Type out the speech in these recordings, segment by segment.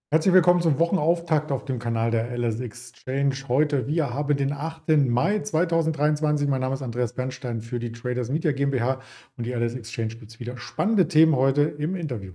Herzlich willkommen zum Wochenauftakt auf dem Kanal der LS Exchange. Heute, wir haben den 8. Mai 2023. Mein Name ist Andreas Bernstein für die Traders Media GmbH und die LS Exchange gibt es wieder spannende Themen heute im Interview.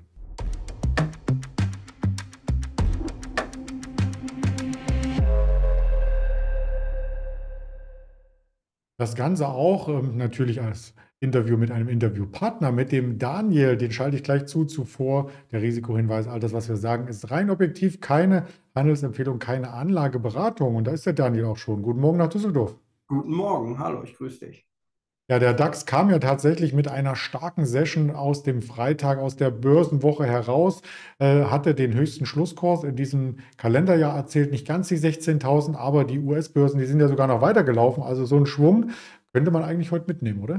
Das Ganze auch natürlich als Interview mit einem Interviewpartner, mit dem Daniel. Den schalte ich gleich zu. Zuvor der Risikohinweis, all das, was wir sagen, ist rein objektiv, keine Handelsempfehlung, keine Anlageberatung. Und da ist der Daniel auch schon. Guten Morgen nach Düsseldorf. Guten Morgen, hallo, ich grüße dich. Ja, der DAX kam ja tatsächlich mit einer starken Session aus dem Freitag, aus der Börsenwoche heraus, hatte den höchsten Schlusskurs in diesem Kalenderjahr erzielt, nicht ganz die 16.000, aber die US-Börsen, die sind ja sogar noch weitergelaufen. Also so einen Schwung könnte man eigentlich heute mitnehmen, oder?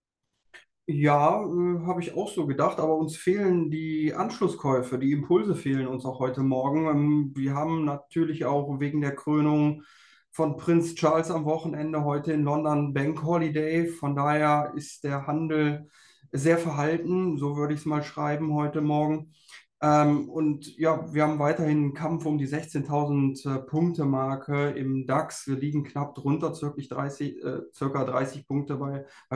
Ja, habe ich auch so gedacht, aber uns fehlen die Anschlusskäufe, die Impulse fehlen uns auch heute Morgen. Wir haben natürlich auch wegen der Krönung von Prinz Charles am Wochenende heute in London Bank Holiday. Von daher ist der Handel sehr verhalten, so würde ich es mal schreiben heute Morgen. Und ja, wir haben weiterhin einen Kampf um die 16.000 Punkte-Marke im DAX. Wir liegen knapp drunter, circa 30 Punkte bei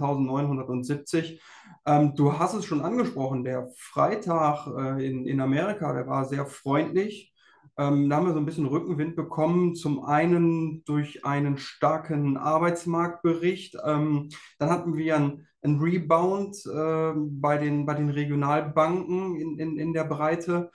15.970. Du hast es schon angesprochen, der Freitag in Amerika, der war sehr freundlich. Da haben wir so ein bisschen Rückenwind bekommen, zum einen durch einen starken Arbeitsmarktbericht. Dann hatten wir ein Rebound bei den Regionalbanken in der Breite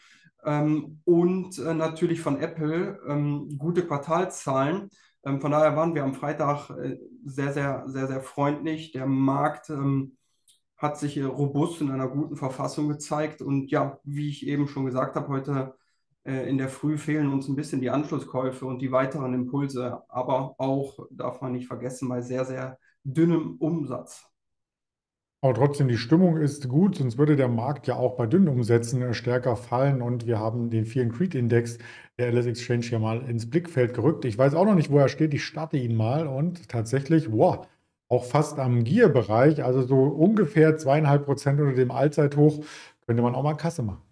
und natürlich von Apple gute Quartalszahlen. Von daher waren wir am Freitag sehr, sehr, sehr, sehr freundlich. Der Markt hat sich robust in einer guten Verfassung gezeigt. Und ja, wie ich eben schon gesagt habe, heute in der Früh fehlen uns ein bisschen die Anschlusskäufe und die weiteren Impulse. Aber auch, darf man nicht vergessen, bei sehr, sehr dünnem Umsatz. Aber trotzdem, die Stimmung ist gut, sonst würde der Markt ja auch bei dünnen Umsätzen stärker fallen. Und wir haben den Fear and Greed Index der LS Exchange hier mal ins Blickfeld gerückt. Ich weiß auch noch nicht, wo er steht. Ich starte ihn mal und tatsächlich, wow, auch fast am Gier-Bereich, also so ungefähr 2,5% unter dem Allzeithoch, könnte man auch mal Kasse machen.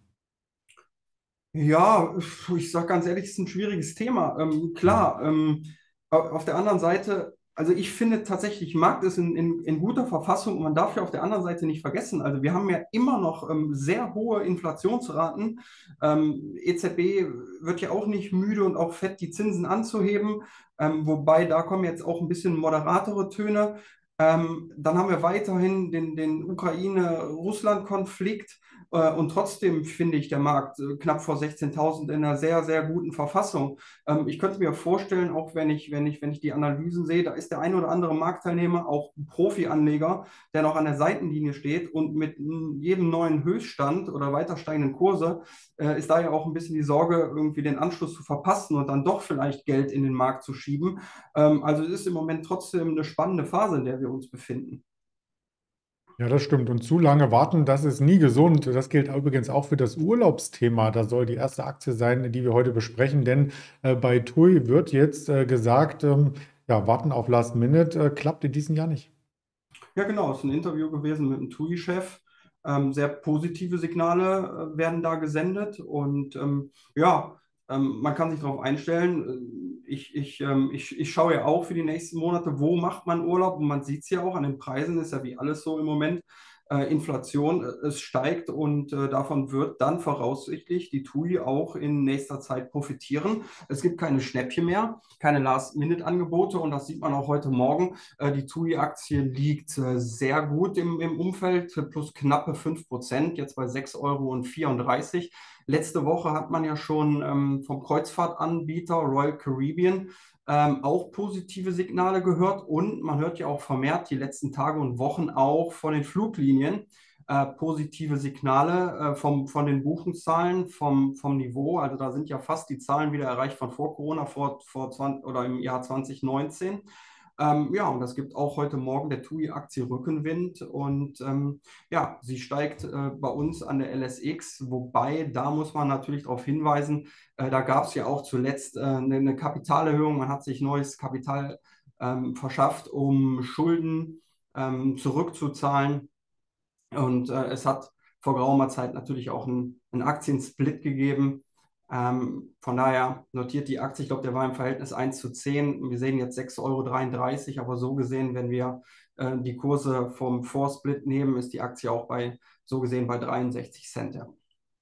Ja, ich sage ganz ehrlich, es ist ein schwieriges Thema. Mhm. Klar, auf der anderen Seite, also ich finde tatsächlich, Markt ist in guter Verfassung und man darf ja auf der anderen Seite nicht vergessen, also wir haben ja immer noch sehr hohe Inflationsraten. EZB wird ja auch nicht müde und auch fett die Zinsen anzuheben, wobei da kommen jetzt auch ein bisschen moderatere Töne. Dann haben wir weiterhin den Ukraine-Russland-Konflikt. Und trotzdem finde ich der Markt knapp vor 16.000 in einer sehr, sehr guten Verfassung. Ich könnte mir vorstellen, auch wenn ich die Analysen sehe, da ist der ein oder andere Marktteilnehmer, auch Profi-Anleger, der noch an der Seitenlinie steht und mit jedem neuen Höchststand oder weiter steigenden Kurse ist da ja auch ein bisschen die Sorge, irgendwie den Anschluss zu verpassen und dann doch vielleicht Geld in den Markt zu schieben. Also es ist im Moment trotzdem eine spannende Phase, in der wir uns befinden. Ja, das stimmt. Und zu lange warten, das ist nie gesund. Das gilt übrigens auch für das Urlaubsthema. Das soll die erste Aktie sein, die wir heute besprechen. Denn bei TUI wird jetzt gesagt, ja, warten auf Last Minute klappt in diesem Jahr nicht. Ja, genau, es ist ein Interview gewesen mit dem TUI-Chef. Sehr positive Signale werden da gesendet und ja, man kann sich darauf einstellen. Ich schaue ja auch für die nächsten Monate, wo macht man Urlaub und man sieht es ja auch an den Preisen, ist ja wie alles so im Moment. Inflation, es steigt und davon wird dann voraussichtlich die TUI auch in nächster Zeit profitieren. Es gibt keine Schnäppchen mehr, keine Last-Minute-Angebote und das sieht man auch heute Morgen. Die TUI-Aktie liegt sehr gut im Umfeld, plus knappe 5%, jetzt bei 6,34 Euro. Letzte Woche hat man ja schon vom Kreuzfahrtanbieter Royal Caribbean auch positive Signale gehört und man hört ja auch vermehrt die letzten Tage und Wochen auch von den Fluglinien positive Signale von den Buchungszahlen, vom Niveau. Also da sind ja fast die Zahlen wieder erreicht von vor Corona, vor 20, oder im Jahr 2019. Ja, und das gibt auch heute Morgen der TUI-Aktie Rückenwind und ja, sie steigt bei uns an der LSX, wobei da muss man natürlich darauf hinweisen, da gab es ja auch zuletzt eine Kapitalerhöhung, man hat sich neues Kapital verschafft, um Schulden zurückzuzahlen und es hat vor geraumer Zeit natürlich auch einen Aktiensplit gegeben. Von daher notiert die Aktie, ich glaube, der war im Verhältnis 1:10. Wir sehen jetzt 6,33 Euro, aber so gesehen, wenn wir die Kurse vom Vorsplit nehmen, ist die Aktie auch so gesehen bei 63 Cent. Ja.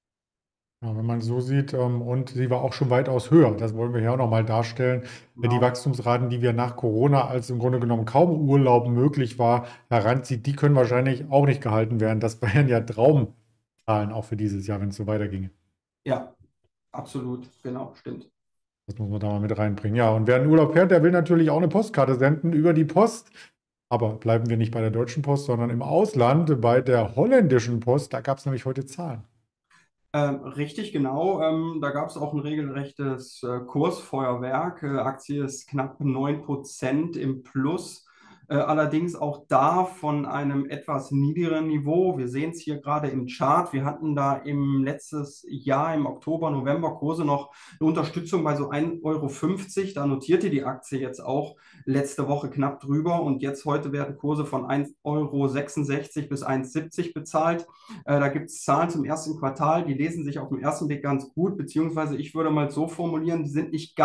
Ja, wenn man so sieht, und sie war auch schon weitaus höher. Das wollen wir hier auch noch mal darstellen. Die Genau. Wachstumsraten, die wir nach Corona, als im Grunde genommen kaum Urlaub möglich war, heranzieht, die können wahrscheinlich auch nicht gehalten werden. Das wären ja Traumzahlen auch für dieses Jahr, wenn es so weiterginge. Ja, absolut, genau, stimmt. Das muss man da mal mit reinbringen. Ja, und wer in Urlaub fährt, der will natürlich auch eine Postkarte senden über die Post. Aber bleiben wir nicht bei der Deutschen Post, sondern im Ausland, bei der holländischen Post. Da gab es nämlich heute Zahlen. Richtig, genau. Da gab es auch ein regelrechtes Kursfeuerwerk. Aktie ist knapp 9% im Plus. Allerdings auch da von einem etwas niedrigeren Niveau. Wir sehen es hier gerade im Chart. Wir hatten da im letztes Jahr, im Oktober, November Kurse noch eine Unterstützung bei so 1,50 Euro. Da notierte die Aktie jetzt auch letzte Woche knapp drüber. Und jetzt heute werden Kurse von 1,66 Euro bis 1,70 bezahlt. Da gibt es Zahlen zum ersten Quartal, die lesen sich auf den ersten Blick ganz gut, beziehungsweise ich würde mal so formulieren, die sind nicht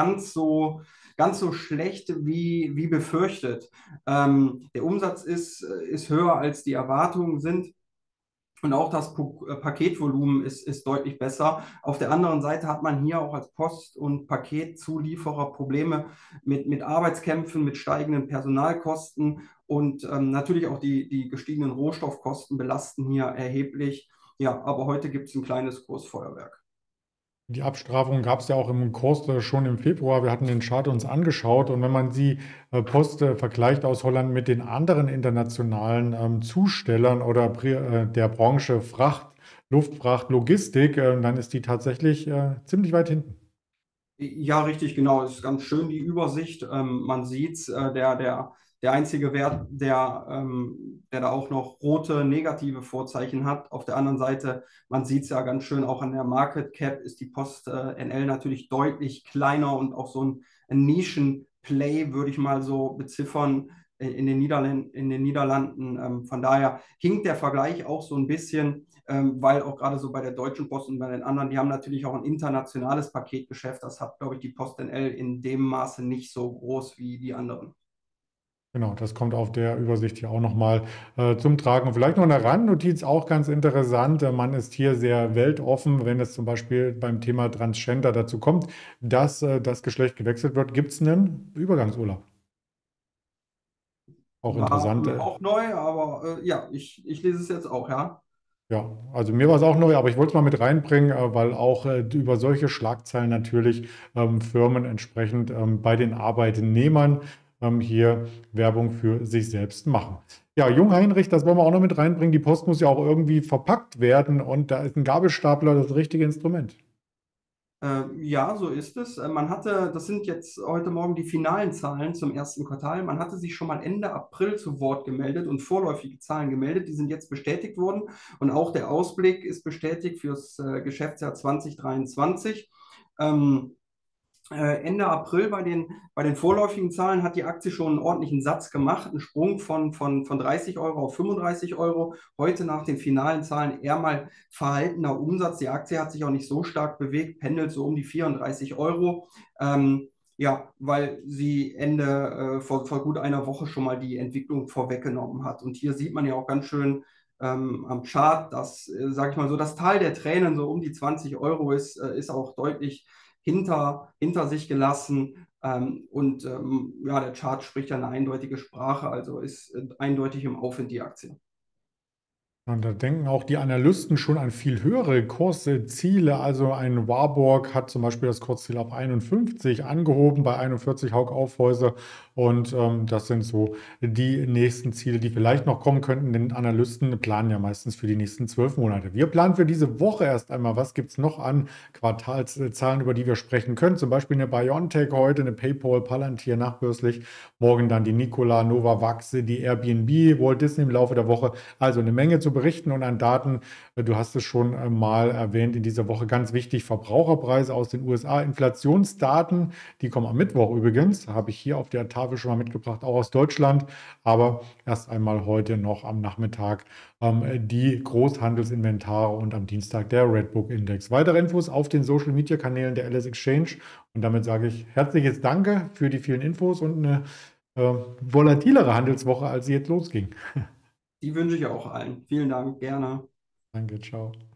ganz so schlecht wie befürchtet. Der Umsatz ist höher, als die Erwartungen sind. Und auch das Paketvolumen ist deutlich besser. Auf der anderen Seite hat man hier auch als Post- und Paketzulieferer Probleme mit Arbeitskämpfen, mit steigenden Personalkosten und natürlich auch die gestiegenen Rohstoffkosten belasten hier erheblich. Ja, aber heute gibt es ein kleines Kursfeuerwerk. Die Abstrafung gab es ja auch im Kurs schon im Februar. Wir hatten den Chart uns angeschaut. Und wenn man die Post vergleicht aus Holland mit den anderen internationalen Zustellern oder der Branche Fracht, Luftfracht, Logistik, dann ist die tatsächlich ziemlich weit hinten. Ja, richtig, genau. Das ist ganz schön die Übersicht. Man sieht es, der einzige Wert, der da auch noch rote negative Vorzeichen hat. Auf der anderen Seite, man sieht es ja ganz schön, auch an der Market Cap ist die Post NL natürlich deutlich kleiner und auch so ein Nischen-Play, würde ich mal so beziffern, in den Niederlanden. Von daher hinkt der Vergleich auch so ein bisschen, weil auch gerade so bei der Deutschen Post und bei den anderen, die haben natürlich auch ein internationales Paketgeschäft. Das hat, glaube ich, die PostNL in dem Maße nicht so groß wie die anderen. Genau, das kommt auf der Übersicht hier auch nochmal zum Tragen. Und vielleicht noch eine Randnotiz, auch ganz interessant. Man ist hier sehr weltoffen, wenn es zum Beispiel beim Thema Transgender dazu kommt, dass das Geschlecht gewechselt wird, gibt es einen Übergangsurlaub. Auch War interessant. mir auch neu, aber ja, ich lese es jetzt auch, ja. Ja, also mir war es auch neu, aber ich wollte es mal mit reinbringen, weil auch über solche Schlagzeilen natürlich Firmen entsprechend bei den Arbeitnehmern hier Werbung für sich selbst machen. Ja, Jungheinrich, das wollen wir auch noch mit reinbringen. Die Post muss ja auch irgendwie verpackt werden und da ist ein Gabelstapler das richtige Instrument. Ja, so ist es. Das sind jetzt heute Morgen die finalen Zahlen zum ersten Quartal. Man hatte sich schon mal Ende April zu Wort gemeldet und vorläufige Zahlen gemeldet. Die sind jetzt bestätigt worden und auch der Ausblick ist bestätigt fürs Geschäftsjahr 2023. Ähm, Ende April bei den vorläufigen Zahlen hat die Aktie schon einen ordentlichen Satz gemacht, einen Sprung von 30 Euro auf 35 Euro. Heute nach den finalen Zahlen eher mal verhaltener Umsatz. Die Aktie hat sich auch nicht so stark bewegt, pendelt so um die 34 Euro. Ja, weil sie vor gut einer Woche schon mal die Entwicklung vorweggenommen hat. Und hier sieht man ja auch ganz schön am Chart, dass, sage ich mal so, das Tal der Tränen so um die 20 Euro ist auch deutlich hinter sich gelassen. Ja, der Chart spricht ja eine eindeutige Sprache, also ist eindeutig im Aufwind die Aktie. Und da denken auch die Analysten schon an viel höhere Kursziele. Also ein Warburg hat zum Beispiel das Kursziel auf 51 angehoben, bei 41 Hauck Aufhäuser. Und das sind so die nächsten Ziele, die vielleicht noch kommen könnten. Denn Analysten planen ja meistens für die nächsten 12 Monate. Wir planen für diese Woche erst einmal, was gibt es noch an Quartalszahlen, über die wir sprechen können. Zum Beispiel eine BioNTech heute, eine PayPal, Palantir nachbörslich. Morgen dann die Nikola, Novavax, die Airbnb, Walt Disney im Laufe der Woche. Also eine Menge zu berichten und an Daten. Du hast es schon mal erwähnt in dieser Woche, ganz wichtig, Verbraucherpreise aus den USA, Inflationsdaten, die kommen am Mittwoch übrigens, habe ich hier auf der Tafel Grafik schon mal mitgebracht, auch aus Deutschland. Aber erst einmal heute noch am Nachmittag die Großhandelsinventare und am Dienstag der Redbook Index. Weitere Infos auf den Social Media Kanälen der LS Exchange. Und damit sage ich herzliches Danke für die vielen Infos und eine volatilere Handelswoche, als sie jetzt losging. Die wünsche ich auch allen. Vielen Dank, gerne. Danke, ciao.